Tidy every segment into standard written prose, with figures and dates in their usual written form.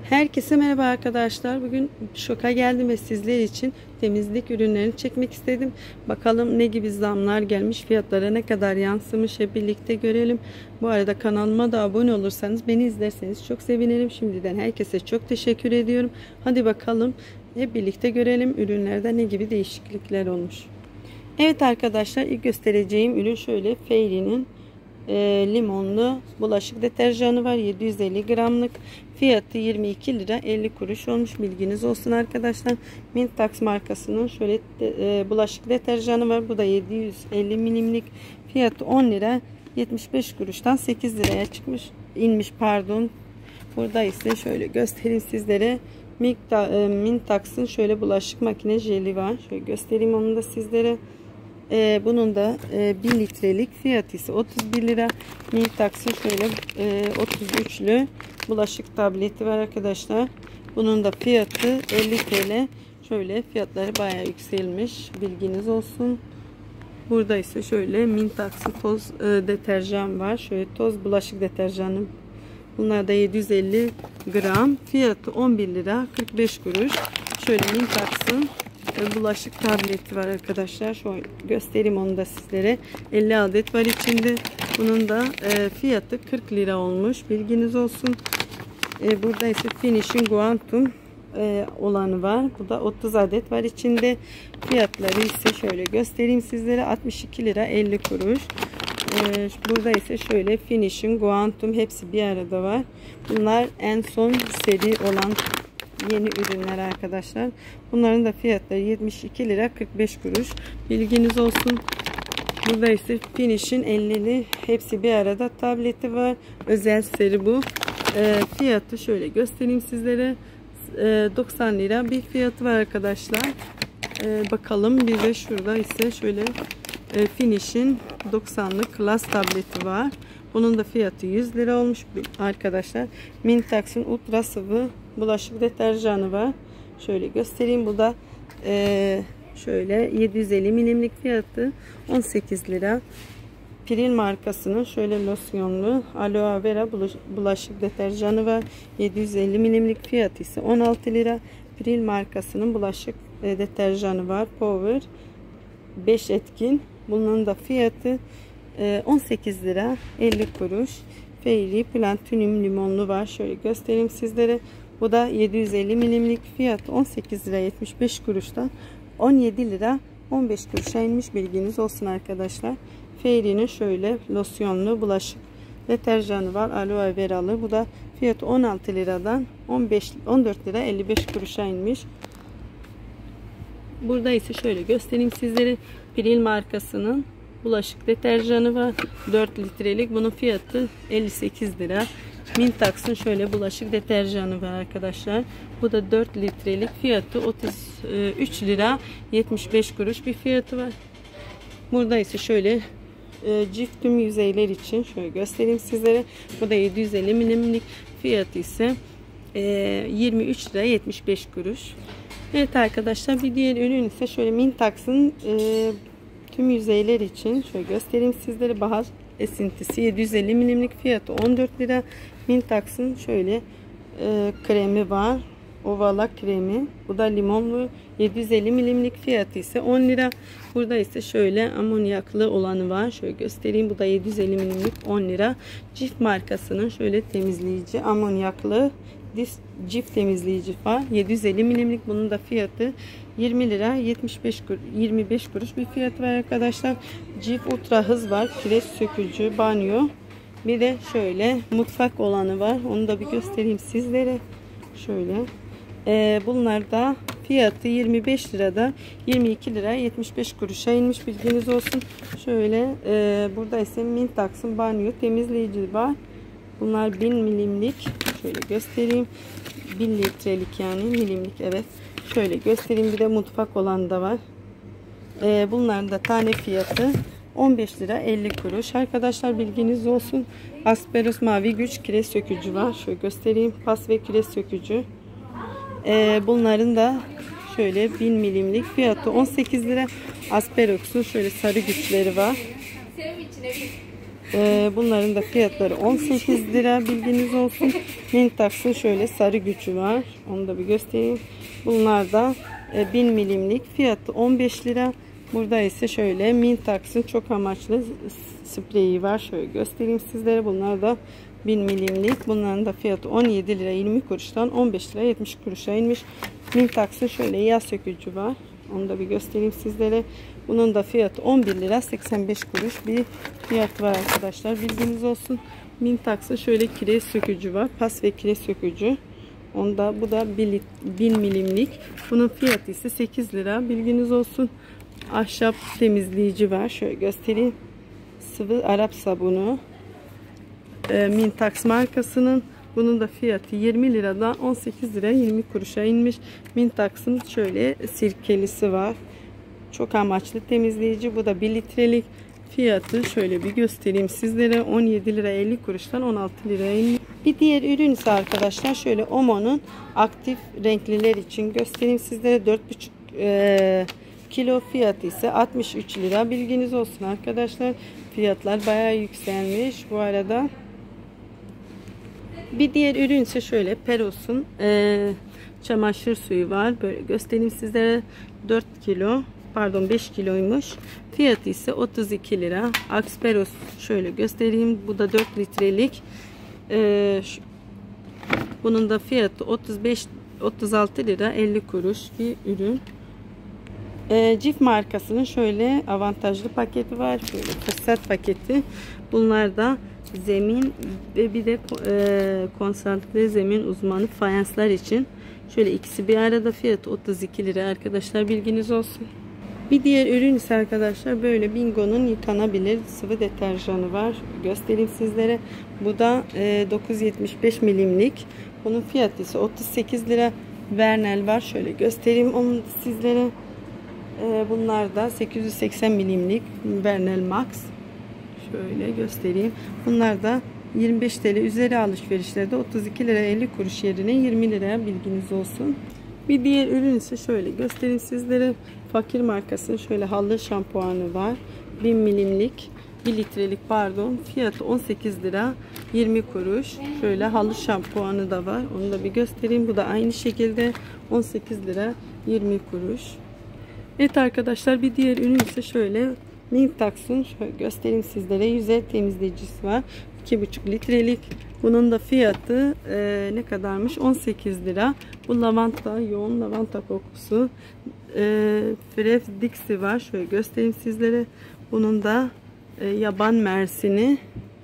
Herkese merhaba arkadaşlar. Bugün Şok'a geldim ve sizler için temizlik ürünlerini çekmek istedim. Bakalım ne gibi zamlar gelmiş, fiyatlara ne kadar yansımış, hep birlikte görelim. Bu arada kanalıma da abone olursanız, beni izlerseniz çok sevinirim. Şimdiden herkese çok teşekkür ediyorum. Hadi bakalım hep birlikte görelim ürünlerde ne gibi değişiklikler olmuş. Evet arkadaşlar, ilk göstereceğim ürün şöyle Fairy'nin limonlu bulaşık deterjanı var. 750 gramlık. Fiyatı 22 lira 50 kuruş olmuş. Bilginiz olsun arkadaşlar. Mintax markasının şöyle bulaşık deterjanı var. Bu da 750 milimlik. Fiyatı 10 lira 75 kuruştan 8 liraya inmiş pardon. Burada ise şöyle göstereyim sizlere. Mintax'ın şöyle bulaşık makine jeli var. Şöyle göstereyim onu da sizlere. Bunun da 1 litrelik fiyatı ise 31 lira. Mintax'ın şöyle 33'lü bulaşık tableti var arkadaşlar. Bunun da fiyatı 50 TL. Şöyle fiyatları bayağı yükselmiş. Bilginiz olsun. Burada ise şöyle Mintax'ın toz deterjan var. Şöyle toz bulaşık deterjanı. Bunlar da 750 gram. Fiyatı 11 lira 45 kuruş. Şöyle Mintax'ın bulaşık tableti var arkadaşlar. Şöyle göstereyim onu da sizlere. 50 adet var içinde. Bunun da fiyatı 40 lira olmuş. Bilginiz olsun. Burada ise Finishing Quantum olanı var. Bu da 30 adet var içinde. Fiyatları ise şöyle göstereyim sizlere. 62 lira 50 kuruş. Burada ise şöyle Finishing Quantum, hepsi bir arada var. Bunlar en son seri olan yeni ürünler arkadaşlar. Bunların da fiyatları 72 lira 45 kuruş. Bilginiz olsun. Burada ise Finish'in 50'li hepsi bir arada tableti var. Özel seri bu. Fiyatı şöyle göstereyim sizlere. 90 lira bir fiyatı var arkadaşlar. Bakalım, bir de şurada ise şöyle Finish'in 90'lık Class tableti var. Bunun da fiyatı 100 lira olmuş arkadaşlar. Mintax'ın ultra sıvı bulaşık deterjanı var. Şöyle göstereyim. Bu da şöyle 750 milimlik fiyatı 18 lira. Pril markasının şöyle losyonlu aloe vera bulaşık deterjanı var. 750 milimlik fiyatı ise 16 lira. Pril markasının bulaşık deterjanı var. Power 5 etkin. Bunun da fiyatı 18 lira 50 kuruş. Fairy Platinum limonlu var. Şöyle göstereyim sizlere. Bu da 750 milimlik, fiyatı 18 lira 75 kuruştan 17 lira 15 kuruşa inmiş. Bilginiz olsun arkadaşlar. Fairy'nin şöyle losyonlu bulaşık deterjanı var. Aloe veralı. Bu da fiyatı 16 liradan 14 lira 55 kuruşa inmiş. Burada ise şöyle göstereyim sizlere. Pril markasının bulaşık deterjanı var. 4 litrelik. Bunun fiyatı 58 lira. Mintax'ın şöyle bulaşık deterjanı var arkadaşlar. Bu da 4 litrelik, fiyatı 33 lira 75 kuruş bir fiyatı var. Burada ise şöyle cif tüm yüzeyler için şöyle göstereyim sizlere. Bu da 750 milimlik, fiyatı ise 23 lira 75 kuruş. Evet arkadaşlar, bir diğer ürün ise şöyle Mintax'ın tüm yüzeyler için şöyle göstereyim sizlere. Bahar esintisi 750 milimlik, fiyatı 14 lira. Mintax'ın şöyle kremi var. Ovala kremi. Bu da limonlu 750 milimlik, fiyatı ise 10 lira. Burada ise şöyle amonyaklı olanı var. Şöyle göstereyim. Bu da 750 milimlik 10 lira. Cif markasının şöyle temizleyici amonyaklı cif temizleyici var. 750 milimlik. Bunun da fiyatı 20 lira 25 kuruş bir fiyatı var arkadaşlar. Cif ultra hız var. Kireç sökücü banyo. Bir de şöyle mutfak olanı var. Onu da bir göstereyim sizlere. Şöyle. Bunlar da fiyatı 25 lirada 22 lira 75 kuruşa inmiş. Bilginiz olsun. Şöyle burada ise Mintax'ın banyo temizleyici var. Bunlar 1000 milimlik. Şöyle göstereyim. 1 litrelik yani milimlik, evet. Şöyle göstereyim. Bir de mutfak olan da var. Bunların da tane fiyatı 15 lira 50 kuruş. Arkadaşlar bilginiz olsun. Asperos mavi güç kireç sökücü var. Şöyle göstereyim. Pas ve kireç sökücü. Bunların da şöyle 1000 milimlik, fiyatı 18 lira. Asperox'un şöyle sarı güçleri var. Bunların da fiyatları 18 lira, bilginiz olsun. Mintax'ın şöyle sarı gücü var. Onu da bir göstereyim. Bunlar da 1000 milimlik, fiyatı 15 lira. Burada ise şöyle Mintax'ın çok amaçlı spreyi var. Şöyle göstereyim sizlere. Bunlar da 1000 milimlik. Bunların da fiyatı 17 lira 20 kuruştan 15 lira 70 kuruşa inmiş. Mintax'ın şöyle yağ sökücü var. Onu da bir göstereyim sizlere. Bunun da fiyatı 11 lira 85 kuruş bir fiyat var arkadaşlar. Bilginiz olsun. Mintax'ın şöyle kireç sökücü var. Pas ve kireç sökücü. Onda bu da 1000 milimlik. Bunun fiyatı ise 8 lira. Bilginiz olsun. Ahşap temizleyici var. Şöyle göstereyim. Sıvı Arap sabunu. Mintax markasının. Bunun da fiyatı 20 liradan 18 lira 20 kuruşa inmiş. Mintax'ın şöyle sirkelisi var. Çok amaçlı temizleyici. Bu da 1 litrelik. Fiyatı şöyle bir göstereyim sizlere. 17 lira 50 kuruştan 16 liraya inmiş. Bir diğer ürün ise arkadaşlar şöyle Omo'nun aktif renkliler için göstereyim sizlere. 4,5 kilo fiyatı ise 63 lira. Bilginiz olsun arkadaşlar. Fiyatlar bayağı yükselmiş bu arada. Bir diğer ürün ise şöyle Peros'un çamaşır suyu var. Böyle göstereyim sizlere. 4 kilo pardon 5 kiloymuş. Fiyatı ise 32 lira. Axperos şöyle göstereyim. Bu da 4 litrelik. Bunun da fiyatı 36 lira 50 kuruş bir ürün. Cif markasının şöyle avantajlı paketi var. Şöyle fırsat paketi. Bunlar da zemin ve bir de konsantre zemin uzmanı fayanslar için. Şöyle ikisi bir arada, fiyatı 32 lira arkadaşlar, bilginiz olsun. Bir diğer ürün ise arkadaşlar böyle Bingo'nun yıkanabilir sıvı deterjanı var. Göstereyim sizlere. Bu da 975 milimlik. Bunun fiyatı ise 38 lira. Vernel var. Şöyle göstereyim onu sizlere. Bunlar da 880 milimlik Vernel Max. Şöyle göstereyim. Bunlar da 25 TL üzeri alışverişlerde 32 lira 50 kuruş yerine 20 liraya, bilginiz olsun. Bir diğer ürün ise şöyle göstereyim sizlere. Fakir markasının şöyle halı şampuanı var. 1000 milimlik 1 litrelik pardon. Fiyatı 18 lira 20 kuruş. Şöyle halı şampuanı da var. Onu da bir göstereyim. Bu da aynı şekilde 18 lira 20 kuruş. Evet arkadaşlar, bir diğer ürün ise şöyle Mintax'ın şöyle göstereyim sizlere. Yüzey temizleyicisi var. 2,5 litrelik. Bunun da fiyatı ne kadarmış? 18 lira. Bu lavanta, yoğun lavanta kokusu. Fref Dixi var. Şöyle göstereyim sizlere. Bunun da yaban mersini.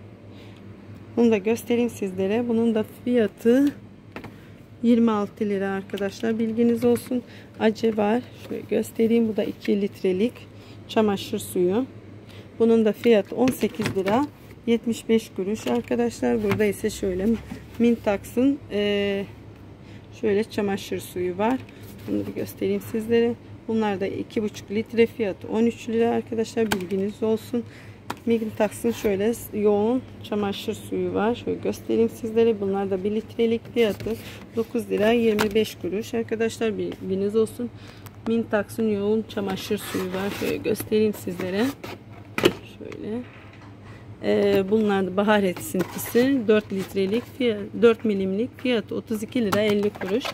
Bunu da göstereyim sizlere. Bunun da fiyatı 26 lira arkadaşlar, bilginiz olsun. Ace var. Şöyle göstereyim. Bu da 2 litrelik çamaşır suyu. Bunun da fiyatı 18 lira 75 kuruş arkadaşlar. Burada ise şöyle Mintax'ın şöyle çamaşır suyu var. Bunu bir göstereyim sizlere. Bunlar da 2,5 litre, fiyatı 13 lira arkadaşlar, bilginiz olsun. Mintax'ın şöyle yoğun çamaşır suyu var. Şöyle göstereyim sizlere. Bunlar da 1 litrelik, fiyatı 9 lira 25 kuruş arkadaşlar, bilginiz olsun. Mintax'ın yoğun çamaşır suyu var. Şöyle göstereyim sizlere. Şöyle. Bunlar da bahar esintisi 4 litrelik, 4 milimlik, fiyatı 32 lira 50 kuruş.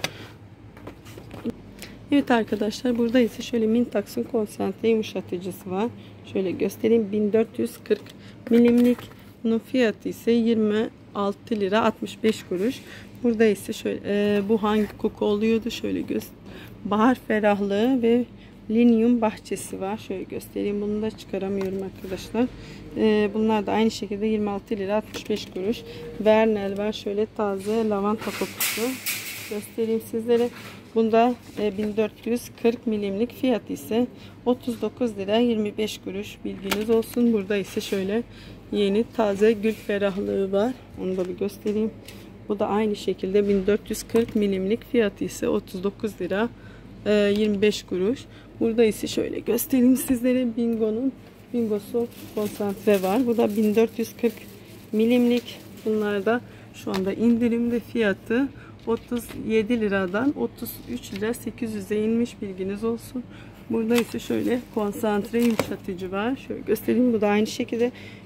Evet arkadaşlar, burada ise şöyle Mintax'ın konsantre yumuşatıcısı var. Şöyle göstereyim. 1440 milimlik. Bunun fiyatı ise 26 lira 65 kuruş. Burada ise şöyle bu hangi koku oluyordu? Şöyle bahar ferahlığı ve linyum bahçesi var. Şöyle göstereyim. Bunu da çıkaramıyorum arkadaşlar. Bunlar da aynı şekilde 26 lira 65 kuruş. Vernel var. Şöyle taze lavanta kokusu. Göstereyim sizlere. Bunda 1440 milimlik, fiyatı ise 39 lira 25 kuruş, bilginiz olsun. Burada ise şöyle yeni taze gül ferahlığı var. Onu da bir göstereyim. Bu da aynı şekilde 1440 milimlik, fiyatı ise 39 lira 25 kuruş. Burada ise şöyle göstereyim sizlere. Bingo'su konsantre var. Bu da 1440 milimlik. Bunlar da şu anda indirimde, fiyatı 37 liradan 33 lira 800'e inmiş, bilginiz olsun. Burada ise şöyle konsantre yumuşatıcı var. Şöyle göstereyim. Bu da aynı şekilde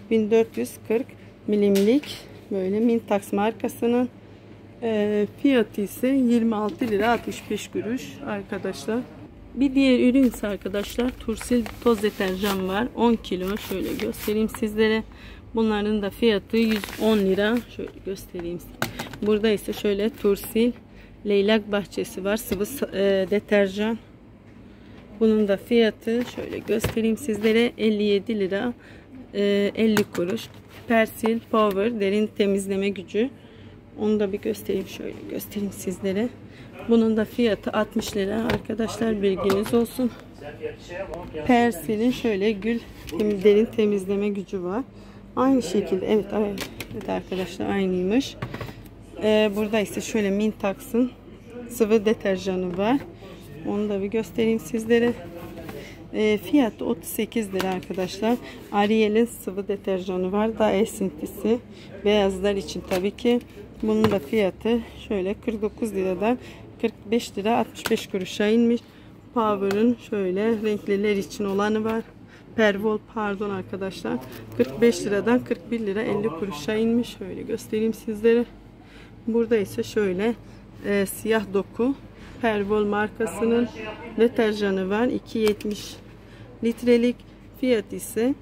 1440 milimlik böyle Mintax markasının. Fiyatı ise 26 lira 65 kuruş arkadaşlar. Bir diğer ürün ise arkadaşlar Tursil toz deterjan var. 10 kilo. Şöyle göstereyim sizlere. Bunların da fiyatı 110 lira. Şöyle göstereyim. Burada ise şöyle Tursil Leylak Bahçesi var. Sıvı deterjan. Bunun da fiyatı şöyle göstereyim sizlere. 57 lira 50 kuruş. Persil Power derin temizleme gücü. Onu da bir göstereyim. Şöyle göstereyim sizlere. Bunun da fiyatı 60 lira arkadaşlar, bilginiz olsun. Persil'in şöyle gül derin temizleme gücü var. Aynı şekilde evet arkadaşlar aynıymış. Burada ise şöyle Mintax'ın sıvı deterjanı var. Onu da bir göstereyim sizlere. Fiyatı 38 lira arkadaşlar. Ariel'in sıvı deterjanı var. Daha esintisi. Beyazlar için tabii ki. Bunun da fiyatı şöyle 49 liradan 45 lira 65 kuruşa inmiş. Power'ın şöyle renkliler için olanı var. Pervol pardon arkadaşlar. 45 liradan 41 lira 50 kuruşa inmiş. Şöyle göstereyim sizlere. Burada ise şöyle siyah doku Pervol markasının deterjanı var. 2.70 litrelik. Fiyat ise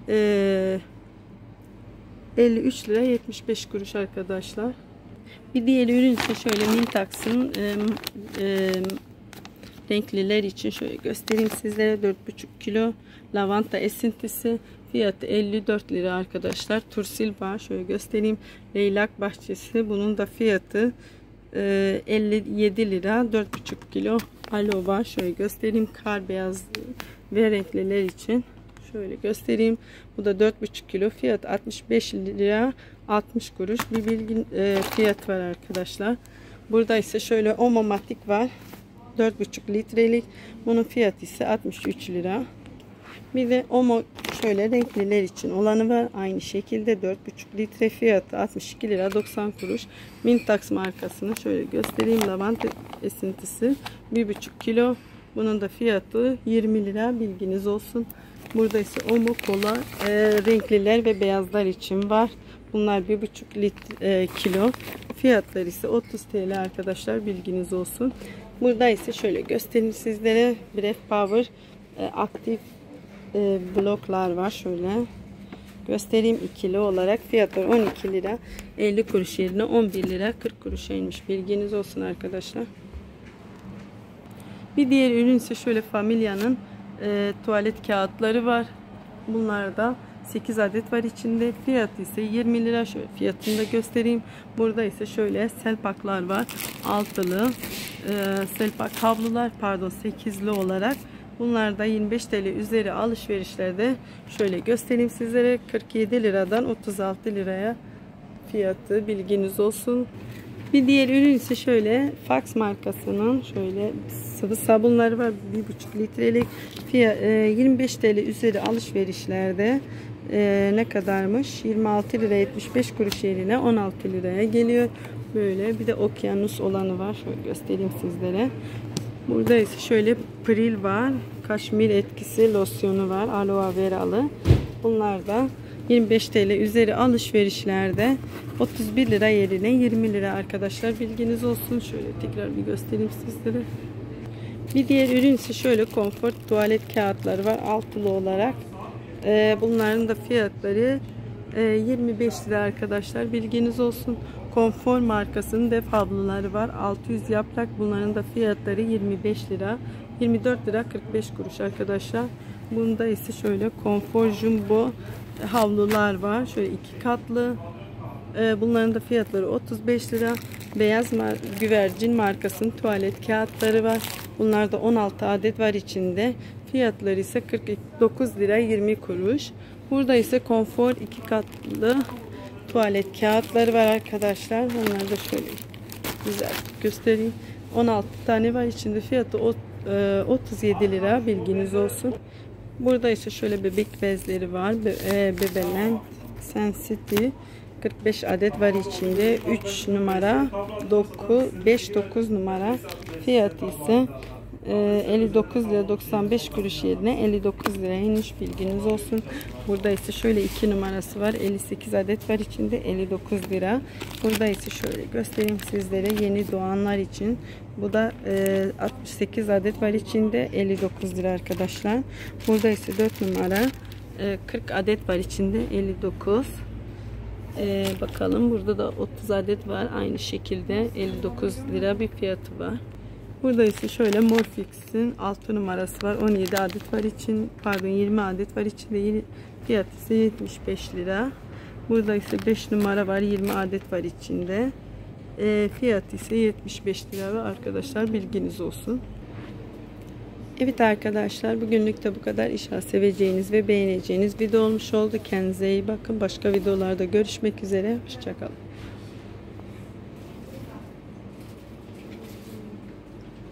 53 lira 75 kuruş arkadaşlar. Bir diğer ürün ise şöyle Mintax'ın renkliler için şöyle göstereyim sizlere. 4,5 kilo lavanta esintisi. Fiyatı 54 lira arkadaşlar. Tursil var. Şöyle göstereyim. Leylak Bahçesi. Bunun da fiyatı 57 lira. 4,5 kilo aloe var. Şöyle göstereyim. Kar beyaz ve renkliler için. Şöyle göstereyim. Bu da 4,5 kilo. Fiyat 65 lira 60 kuruş. Bir bilgin fiyat var arkadaşlar. Burada ise şöyle Omomatik var. 4,5 litrelik. Bunun fiyatı ise 63 lira. Bir de Omo şöyle renkliler için olanı var. Aynı şekilde 4,5 litre, fiyatı 62 lira 90 kuruş. Mintax markasını şöyle göstereyim. Lavanta esintisi 1,5 kilo. Bunun da fiyatı 20 lira, bilginiz olsun. Burada ise Omo kola renkliler ve beyazlar için var. Bunlar 1,5 kilo. Fiyatları ise 30 TL arkadaşlar, bilginiz olsun. Burada ise şöyle göstereyim sizlere. Bref Power aktif bloklar var. Şöyle göstereyim, ikili olarak fiyatları 12 lira 50 kuruş yerine 11 lira 40 kuruşa inmiş, bilginiz olsun arkadaşlar. Bir diğer ürün ise şöyle Familya'nın tuvalet kağıtları var. Bunlarda 8 adet var içinde. Fiyatı ise 20 lira. Şöyle fiyatını da göstereyim. Burada ise şöyle selpaklar var. Altılı selpak havlular, pardon 8'li olarak. Bunlar da 25 TL üzeri alışverişlerde şöyle göstereyim sizlere. 47 liradan 36 liraya fiyatı, bilginiz olsun. Bir diğer ürün ise şöyle Fax markasının şöyle sıvı sabunları var. 1,5 litrelik. Fiyat 25 TL üzeri alışverişlerde ne kadarmış? 26 lira 75 kuruş yerine 16 liraya geliyor. Böyle bir de okyanus olanı var. Şöyle göstereyim sizlere. Burada ise şöyle Pril var. Kaşmir etkisi losyonu var. Aloe veralı. Bunlar da 25 TL üzeri alışverişlerde 31 lira yerine 20 lira arkadaşlar, bilginiz olsun. Şöyle tekrar bir göstereyim sizlere. Bir diğer ürün ise şöyle Comfort tuvalet kağıtları var altılı olarak. Bunların da fiyatları 25 lira arkadaşlar, bilginiz olsun. Konfor markasının def havluları var. 600 yaprak. Bunların da fiyatları 25 lira. 24 lira 45 kuruş arkadaşlar. Bunda ise şöyle Konfor Jumbo havlular var. Şöyle 2 katlı. Bunların da fiyatları 35 lira. Beyaz güvercin markasının tuvalet kağıtları var. Bunlar da 16 adet var içinde. Fiyatları ise 49 lira 20 kuruş. Burada ise Konfor 2 katlı tuvalet kağıtları var arkadaşlar. Onları da şöyle güzel göstereyim. 16 tane var içinde. Fiyatı 37 lira, bilginiz olsun. Burada ise şöyle bebek bezleri var. Bebeland Sensity 45 adet var içinde. 3 numara 5-9 numara. Fiyatı ise 59 lira 95 kuruş yerine 59 liraya inmiş, bilginiz olsun. Burada ise şöyle 2 numarası var. 58 adet var içinde, 59 lira. Burada ise şöyle göstereyim sizlere, yeni doğanlar için. Bu da 68 adet var içinde, 59 lira arkadaşlar. Burada ise 4 numara 40 adet var içinde, 59. Bakalım, burada da 30 adet var aynı şekilde, 59 lira bir fiyatı var. Burada ise şöyle Morfix'in 6 numarası var, 17 adet var için, pardon 20 adet var içinde, fiyatı ise 75 lira. Burada ise 5 numara var, 20 adet var içinde, fiyatı ise 75 lira ve arkadaşlar bilginiz olsun. Evet arkadaşlar, bugünlük de bu kadar. İnşallah seveceğiniz ve beğeneceğiniz video olmuş oldu. Kendinize iyi bakın. Başka videolarda görüşmek üzere. Hoşça kalın.